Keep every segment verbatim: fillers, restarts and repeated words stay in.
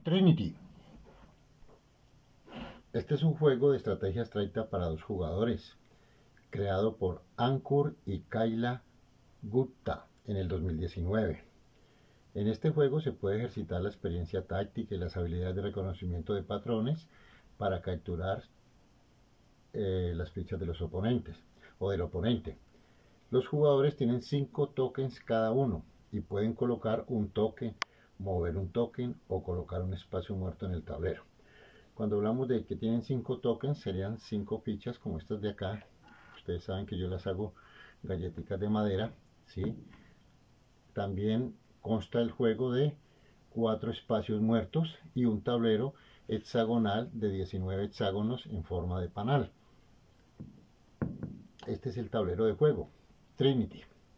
Trinity. Este es un juego de estrategia abstracta para dos jugadores, creado por Ankur y Kayla Gupta en el dos mil diecinueve. En este juego se puede ejercitar la experiencia táctica y las habilidades de reconocimiento de patrones para capturar eh, las fichas de los oponentes o del oponente. Los jugadores tienen cinco tokens cada uno y pueden colocar un token, mover un token o colocar un espacio muerto en el tablero. Cuando hablamos de que tienen cinco tokens, serían cinco fichas como estas de acá. Ustedes saben que yo las hago galletitas de madera, ¿sí? También consta el juego de cuatro espacios muertos y un tablero hexagonal de diecinueve hexágonos en forma de panal. Este es el tablero de juego, Trinity.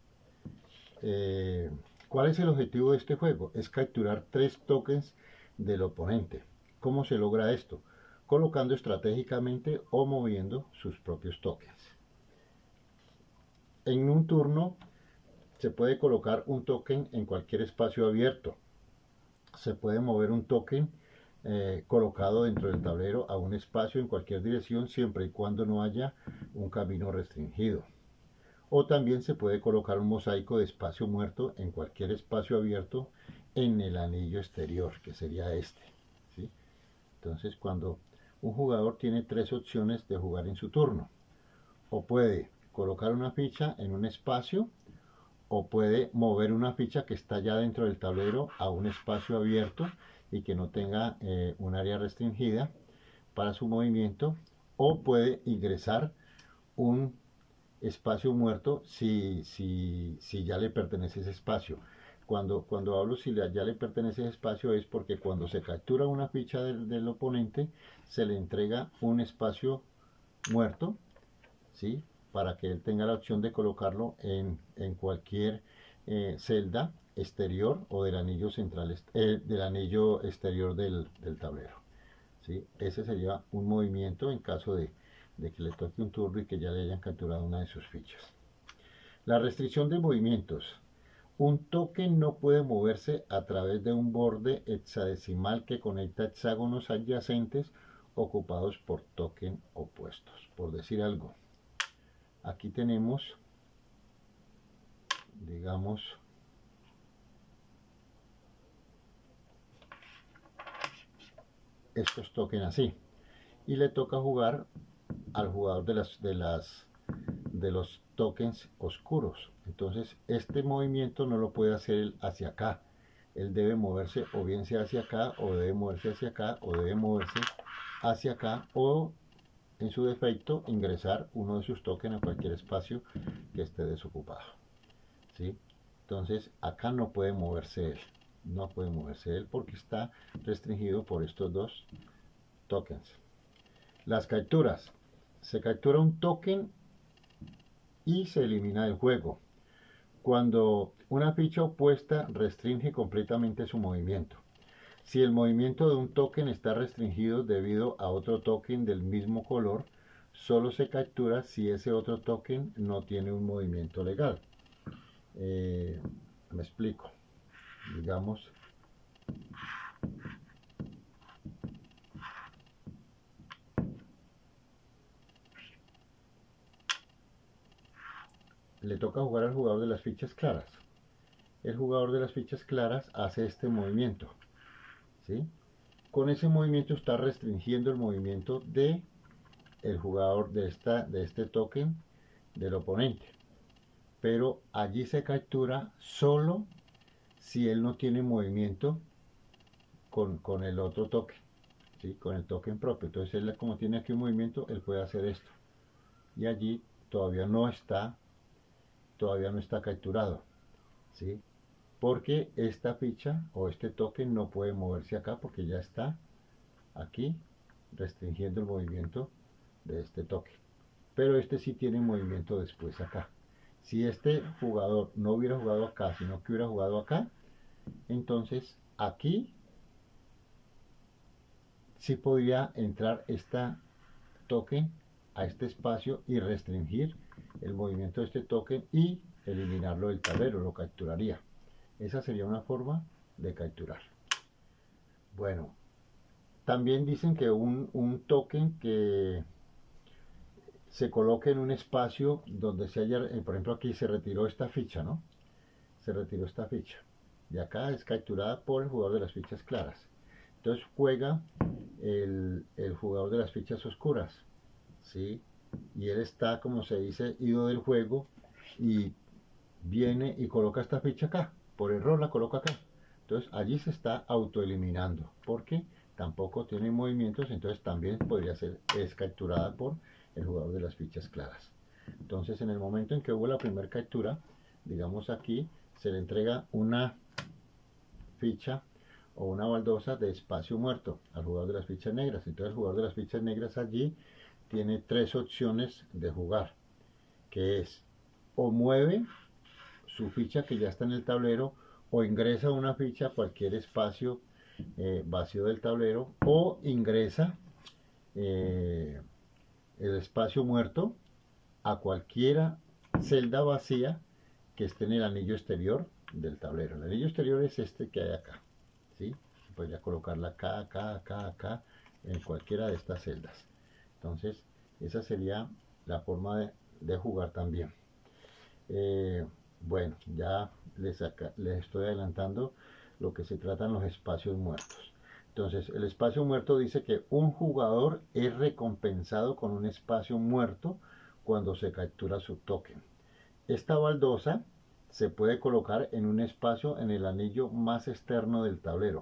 Eh, ¿Cuál es el objetivo de este juego? Es capturar tres tokens del oponente. ¿Cómo se logra esto? Colocando estratégicamente o moviendo sus propios tokens. En un turno se puede colocar un token en cualquier espacio abierto. Se puede mover un token eh, colocado dentro del tablero a un espacio en cualquier dirección, siempre y cuando no haya un camino restringido. O también se puede colocar un mosaico de espacio muerto en cualquier espacio abierto en el anillo exterior, que sería este, ¿sí? Entonces, cuando un jugador tiene tres opciones de jugar en su turno, o puede colocar una ficha en un espacio, o puede mover una ficha que está ya dentro del tablero a un espacio abierto y que no tenga eh, un área restringida para su movimiento, o puede ingresar un espacio muerto si, si, si ya le pertenece ese espacio. Cuando, cuando hablo si ya le pertenece ese espacio es porque cuando se captura una ficha del, del oponente se le entrega un espacio muerto, ¿sí? Para que él tenga la opción de colocarlo en, en cualquier eh, celda exterior o del anillo central, eh, del anillo exterior del, del tablero, ¿sí? Ese sería un movimiento en caso de, de que le toque un turno y que ya le hayan capturado una de sus fichas. La restricción de movimientos. Un token no puede moverse a través de un borde hexadecimal que conecta hexágonos adyacentes ocupados por token opuestos. Por decir algo, aquí tenemos, digamos, estos tokens así, y le toca jugar al jugador de las de las de los tokens oscuros. Entonces este movimiento no lo puede hacer él hacia acá, él debe moverse o bien sea hacia acá, o debe moverse hacia acá, o debe moverse hacia acá, o en su defecto ingresar uno de sus tokens a cualquier espacio que esté desocupado, ¿sí? Entonces acá no puede moverse él, no puede moverse él porque está restringido por estos dos tokens. Las capturas. Se captura un token y se elimina del juego cuando una ficha opuesta restringe completamente su movimiento. Si el movimiento de un token está restringido debido a otro token del mismo color, solo se captura si ese otro token no tiene un movimiento legal. Eh, me explico. Digamos, le toca jugar al jugador de las fichas claras. El jugador de las fichas claras hace este movimiento, ¿sí? Con ese movimiento está restringiendo el movimiento de el jugador de, esta, de este token del oponente, pero allí se captura solo si él no tiene movimiento con, con el otro token, ¿sí? Con el token propio. Entonces él, como tiene aquí un movimiento, él puede hacer esto, y allí todavía no está todavía no está capturado, ¿sí? Porque esta ficha o este token no puede moverse acá porque ya está aquí restringiendo el movimiento de este token, pero este sí tiene movimiento después acá. Si este jugador no hubiera jugado acá, sino que hubiera jugado acá, entonces aquí sí podría entrar esta token a este espacio y restringir el movimiento de este token y eliminarlo del tablero, lo capturaría. Esa sería una forma de capturar. Bueno, también dicen que un, un token que se coloque en un espacio donde se haya, eh, por ejemplo aquí se retiró esta ficha, ¿no? Se retiró esta ficha. Y acá es capturada por el jugador de las fichas claras. Entonces juega el, el jugador de las fichas oscuras, ¿sí? Y él está, como se dice, ido del juego y viene y coloca esta ficha acá. Por error la coloca acá. Entonces allí se está autoeliminando porque tampoco tiene movimientos, entonces también podría ser es capturada por el jugador de las fichas claras. Entonces en el momento en que hubo la primera captura, digamos aquí, se le entrega una ficha o una baldosa de espacio muerto al jugador de las fichas negras. Entonces el jugador de las fichas negras allí tiene tres opciones de jugar, que es o mueve su ficha que ya está en el tablero, o ingresa una ficha a cualquier espacio eh, vacío del tablero, o ingresa eh, el espacio muerto a cualquiera celda vacía que esté en el anillo exterior del tablero. El anillo exterior es este que hay acá, ¿sí? Podría colocarla acá, acá, acá, acá, en cualquiera de estas celdas. Entonces, esa sería la forma de, de jugar también. Eh, bueno, ya les, acá, les estoy adelantando lo que se tratan los espacios muertos. Entonces, el espacio muerto dice que un jugador es recompensado con un espacio muerto cuando se captura su token. Esta baldosa se puede colocar en un espacio en el anillo más externo del tablero.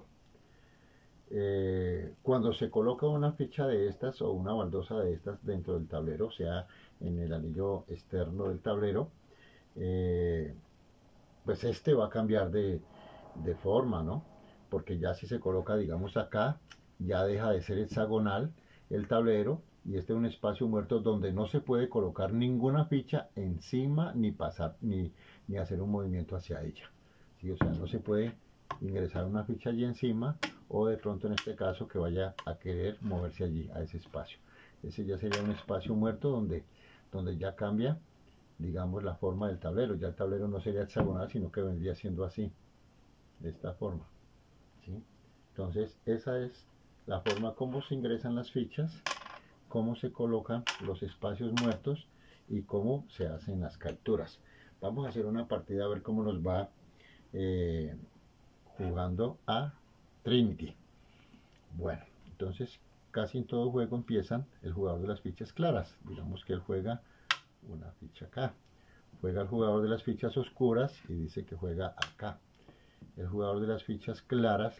Eh, cuando se coloca una ficha de estas o una baldosa de estas dentro del tablero, o sea, en el anillo externo del tablero, eh, pues este va a cambiar de, de forma, ¿no? Porque ya si se coloca, digamos acá, ya deja de ser hexagonal el tablero y este es un espacio muerto donde no se puede colocar ninguna ficha encima ni pasar ni, ni hacer un movimiento hacia ella, ¿sí? O sea, no se puede ingresar una ficha allí encima o de pronto en este caso que vaya a querer moverse allí a ese espacio. Ese ya sería un espacio muerto donde, donde ya cambia, digamos, la forma del tablero. Ya el tablero no sería hexagonal, sino que vendría siendo así, de esta forma, ¿sí? Entonces esa es la forma como se ingresan las fichas, cómo se colocan los espacios muertos y cómo se hacen las capturas. Vamos a hacer una partida a ver cómo nos va eh, jugando a Trinity. Bueno, entonces casi en todo juego empiezan el jugador de las fichas claras. Digamos que él juega una ficha acá. Juega el jugador de las fichas oscuras y dice que juega acá. El jugador de las fichas claras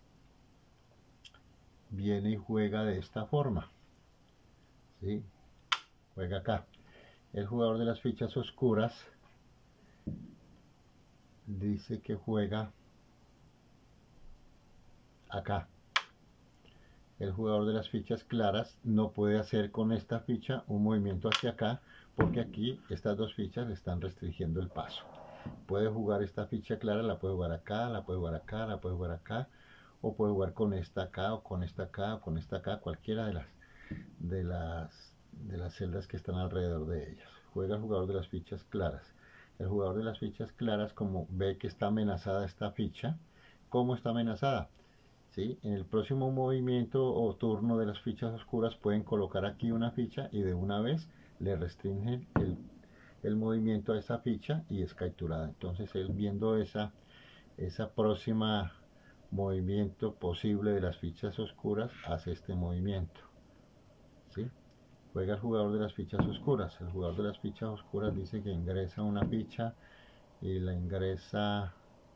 viene y juega de esta forma, ¿sí? Juega acá. El jugador de las fichas oscuras dice que juega acá. El jugador de las fichas claras no puede hacer con esta ficha un movimiento hacia acá porque aquí estas dos fichas le están restringiendo el paso. Puede jugar esta ficha clara, la puede jugar acá, la puede jugar acá, la puede jugar acá, o puede jugar con esta acá, o con esta acá, o con esta acá, cualquiera de las de las de las celdas que están alrededor de ellas. Juega el jugador de las fichas claras. El jugador de las fichas claras, como ve que está amenazada esta ficha, ¿cómo está amenazada? ¿Sí? En el próximo movimiento o turno de las fichas oscuras pueden colocar aquí una ficha y de una vez le restringen el, el movimiento a esa ficha y es capturada. Entonces él, viendo esa, esa próxima movimiento posible de las fichas oscuras, hace este movimiento, ¿sí? Juega el jugador de las fichas oscuras. El jugador de las fichas oscuras dice que ingresa una ficha y la ingresa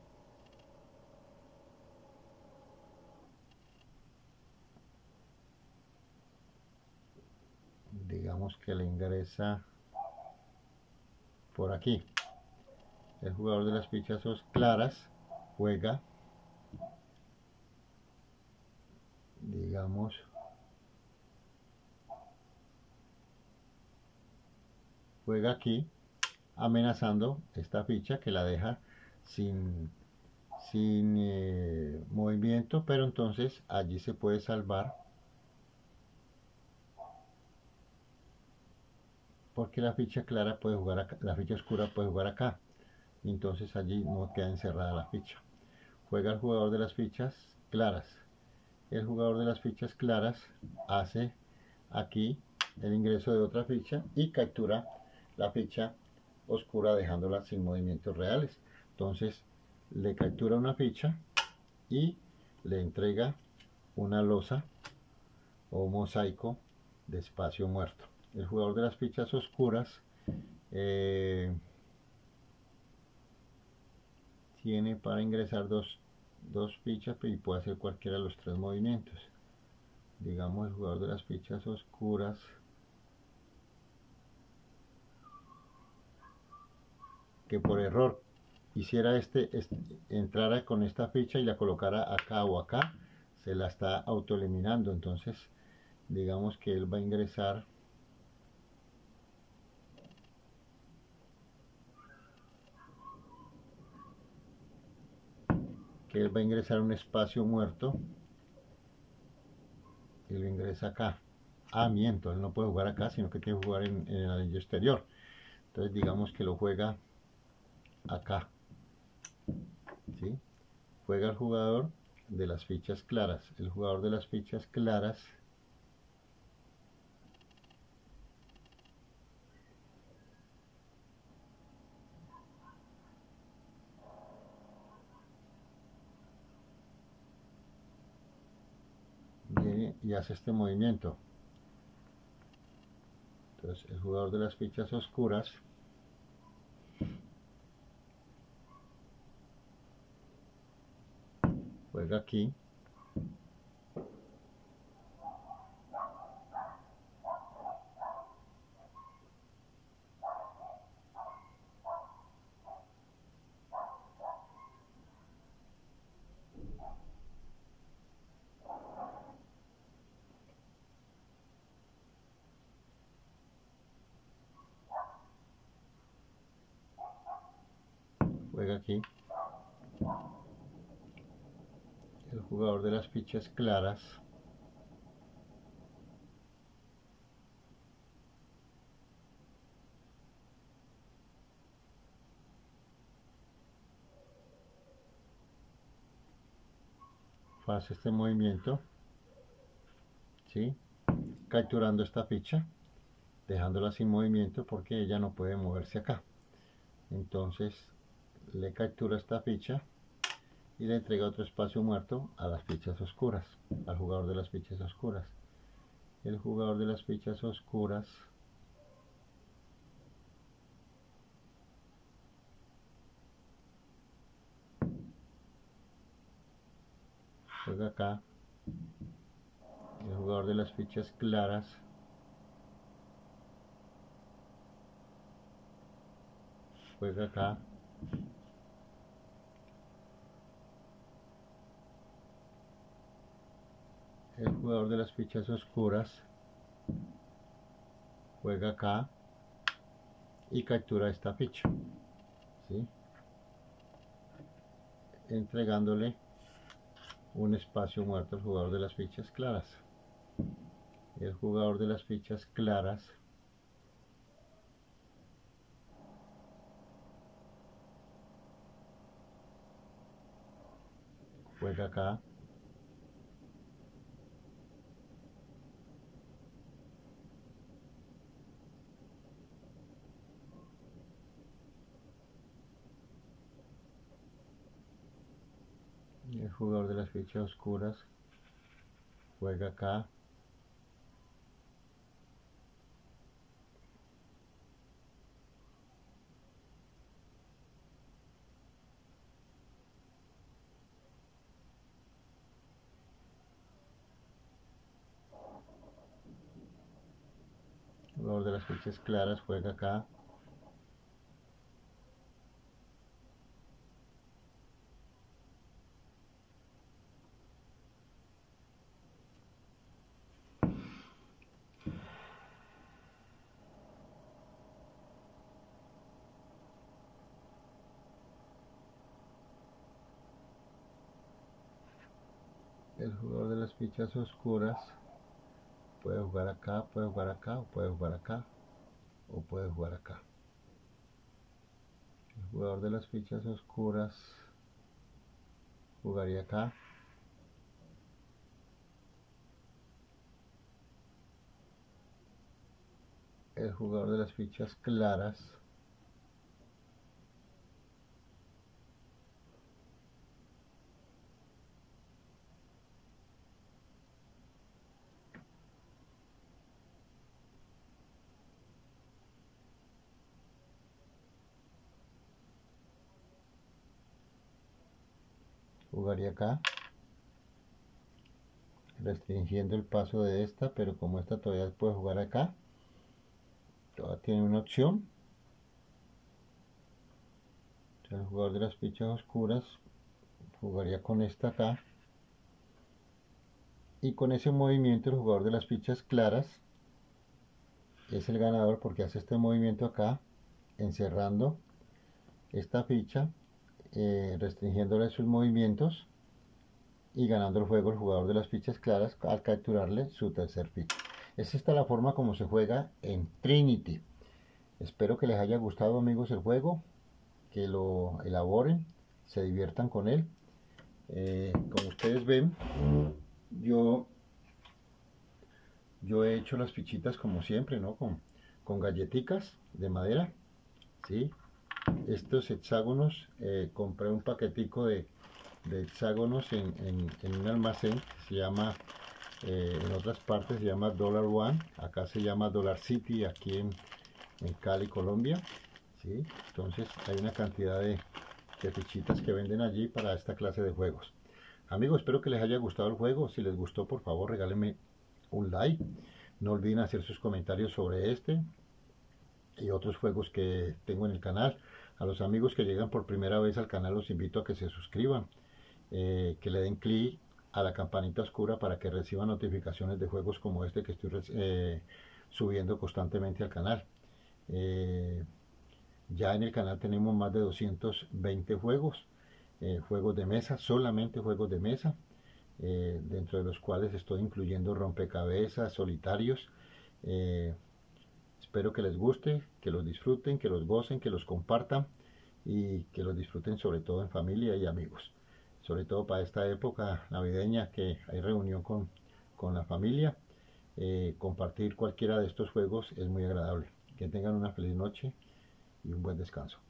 digamos que le ingresa por aquí. El jugador de las fichas claras juega, digamos, juega aquí amenazando esta ficha que la deja sin, sin eh, movimiento, pero entonces allí se puede salvar porque la ficha clara puede jugar acá, la ficha oscura puede jugar acá, y entonces allí no queda encerrada la ficha. Juega el jugador de las fichas claras el jugador de las fichas claras hace aquí el ingreso de otra ficha y captura la ficha oscura dejándola sin movimientos reales. Entonces le captura una ficha y le entrega una losa o un mosaico de espacio muerto. El jugador de las fichas oscuras eh, tiene para ingresar dos, dos fichas y puede hacer cualquiera de los tres movimientos. Digamos, el jugador de las fichas oscuras que por error hiciera este, este entrara con esta ficha y la colocara acá o acá, se la está autoeliminando. Entonces digamos que él va a ingresar que él va a ingresar un espacio muerto y lo ingresa acá. Ah, miento, él no puede jugar acá, sino que tiene que jugar en, en el anillo exterior. Entonces digamos que lo juega acá, ¿sí? Juega el jugador de las fichas claras. El jugador de las fichas claras viene y hace este movimiento. Entonces el jugador de las fichas oscuras juega aquí juega aquí. El jugador de las fichas claras hace este movimiento, ¿sí? Capturando esta ficha, dejándola sin movimiento porque ella no puede moverse acá. Entonces le captura esta ficha y le entrega otro espacio muerto a las fichas oscuras, al jugador de las fichas oscuras. El jugador de las fichas oscuras juega acá. El jugador de las fichas claras juega acá. El jugador de las fichas oscuras juega acá y captura esta ficha, ¿sí? Entregándole un espacio muerto al jugador de las fichas claras. El jugador de las fichas claras juega acá. El jugador de las fichas oscuras juega acá. El jugador de las fichas claras juega acá. El jugador de las fichas oscuras puede jugar acá, puede jugar acá, o puede jugar acá, o puede jugar acá. El jugador de las fichas oscuras jugaría acá. el jugador de las fichas claras. Jugaría acá, restringiendo el paso de esta, pero como esta todavía puede jugar acá, todavía tiene una opción. El jugador de las fichas oscuras jugaría con esta acá, y con ese movimiento el jugador de las fichas claras es el ganador porque hace este movimiento acá, encerrando esta ficha, eh, restringiéndole sus movimientos y ganando el juego el jugador de las fichas claras al capturarle su tercer ficha. Es esta la forma como se juega en Trinity. Espero que les haya gustado, amigos, el juego, que lo elaboren, se diviertan con él. Eh, como ustedes ven, yo yo he hecho las fichitas como siempre, ¿no? Con, con galletitas de madera, ¿sí? Estos hexágonos, eh, compré un paquetico de, de hexágonos en, en, en un almacén que se llama, eh, en otras partes se llama Dollar One, acá se llama Dollar City, aquí en, en Cali, Colombia, ¿sí? Entonces hay una cantidad de, de fichitas que venden allí para esta clase de juegos. Amigos, espero que les haya gustado el juego. Si les gustó, por favor, regálenme un like. No olviden hacer sus comentarios sobre este y otros juegos que tengo en el canal. A los amigos que llegan por primera vez al canal los invito a que se suscriban, eh, que le den clic a la campanita oscura para que reciban notificaciones de juegos como este que estoy eh, subiendo constantemente al canal. Eh, ya en el canal tenemos más de doscientos veinte juegos, eh, juegos de mesa, solamente juegos de mesa. Eh, dentro de los cuales estoy incluyendo rompecabezas, solitarios. Eh, espero que les guste, que los disfruten, que los gocen, que los compartan y que los disfruten sobre todo en familia y amigos. Sobre todo para esta época navideña que hay reunión con, con la familia. Eh, compartir cualquiera de estos juegos es muy agradable. Que tengan una feliz noche y un buen descanso.